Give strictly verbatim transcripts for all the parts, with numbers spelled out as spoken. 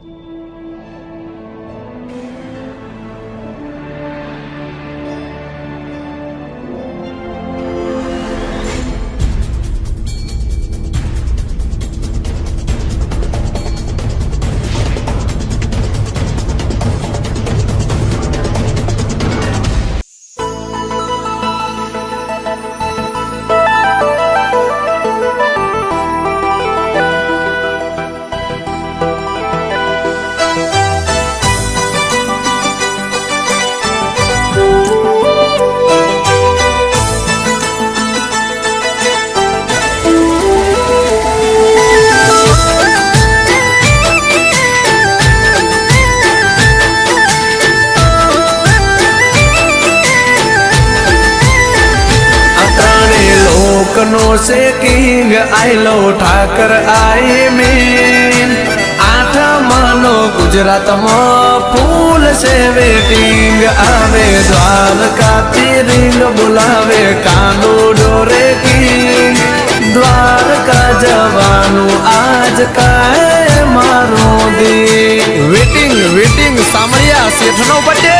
no से king आयलो Thakur I mean आठ मानो गुजरात में फूल से वेटिंग आवे द्वारका रिंग बुलावे कानो डोरे किंग द्वारका जवानु आज का मारो दी वेटिंग वेटिंग सामरिया सेठनो बर्थडे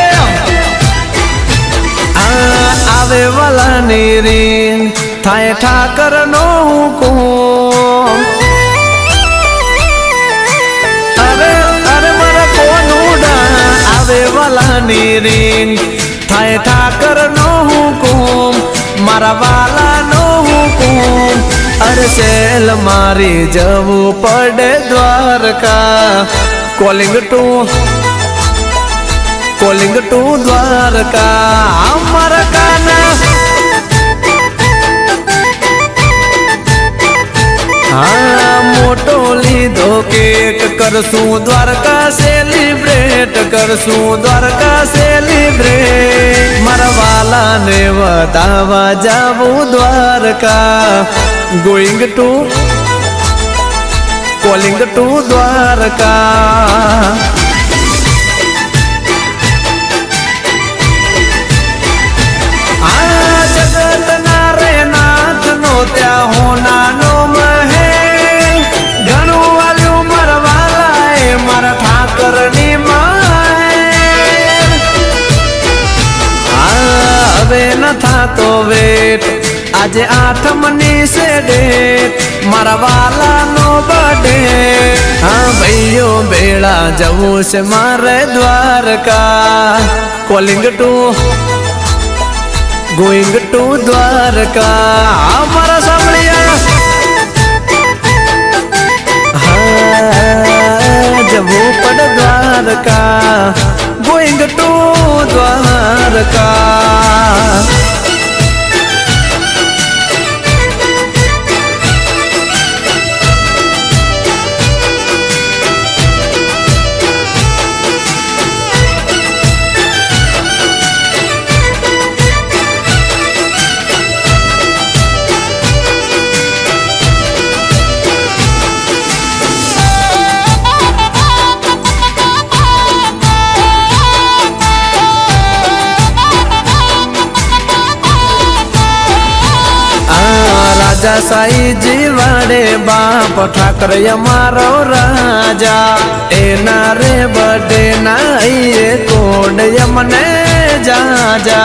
आवे वाला नीरिन थाए ठाकर नो हुकुम अरे अरे मरा कोनुडा आवे वाला नीरिन थाए ठाकर नो हुकुम मारा वाला नो हुकुम अरे सेल मारी जवू पड़े Dwarka calling to calling to Dwarka हमारा काना हाँ मोटो लीधो केक करसू द्वारका सेलिब्रेट करसू द्वारका सेलिब्रेट मरवाला ने बतावा जावू Dwarka going to calling to Dwarka जगत नारे नाथ नो त्या होना नो महे घणो वालो मरवाला ए मारा ठाकर नी माहे हवे न था तो वेट आज आठम नी से डेट मरवाला नो बर्थडे हाँ भैयो बेड़ा जवू से मारे Dwarka calling to going to Dwarka हमारा सामड़िया हाँ जब वो पड़ द्वारका गोइंग टू द्वारका राजा साई जीवाड़े बाप ठाकर मारो राजा एना रे बर्थडे नाइए कोड यमने जा जा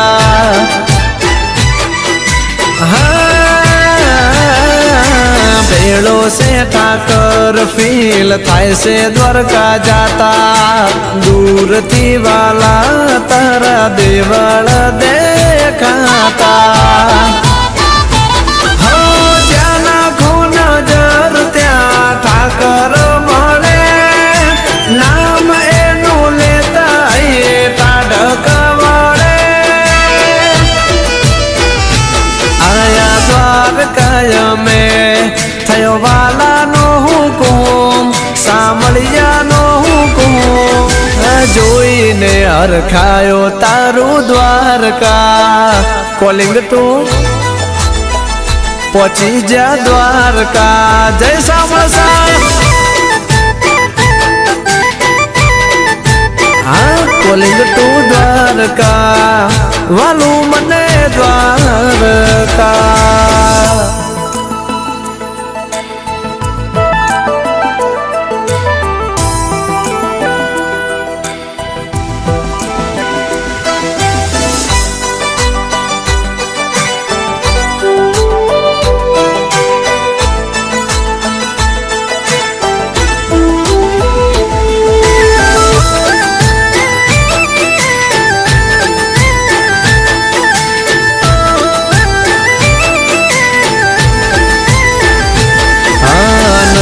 हाँ बेड़ो से ठाकर फील थाय से द्वारका जाता दूर थी वाला तारा देवल देखाता ठाकर मळे नाम एनु लेता ये टाढक वळे आया द्वारकाय में थयो वाला नो हुकुम सामळिया नो हुकुम जोई ने हरखायो तारू द्वारका कॉलिंग टू पहुंची जा द्वारका जय सामसा हाँ कॉलिंग टू द्वारका वालू मने द्वारका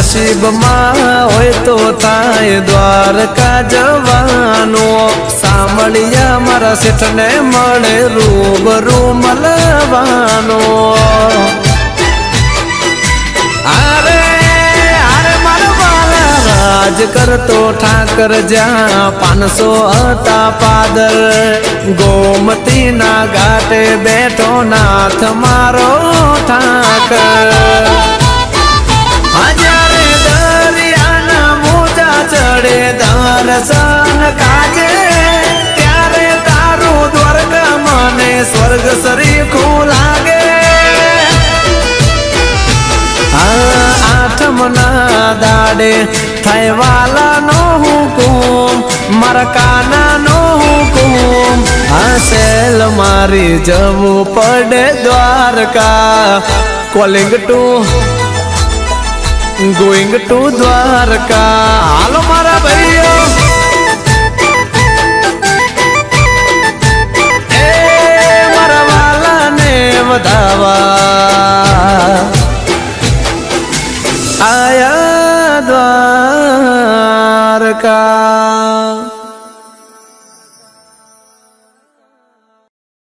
नसीब में होय तो थाय द्वारका जवानो सांभळिया मारा सेठ ने मळे रूबरू मलवानो अरे अरे मारा वाला राज करतो ठाकर जा पांचसो हता पादर गोमती ना घाटे बैठो नाथ मारो ठाकर हजारे दरियाना मोजा चढ़े दर्शन काजे त्यारे तारो द्वारका मने स्वर्ग सरीखो लागे आठम ना दाड़े थाय वाला नो हुकुम मारा काना नो हुकुम आसेल मारी जवू पड़े Dwarka calling to going to Dwarka हालो मारा भैया ए मारा वाला ने वधा